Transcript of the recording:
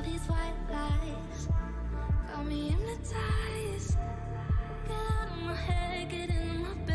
all these white lies got me hypnotized. Get out of my head, get in my bed.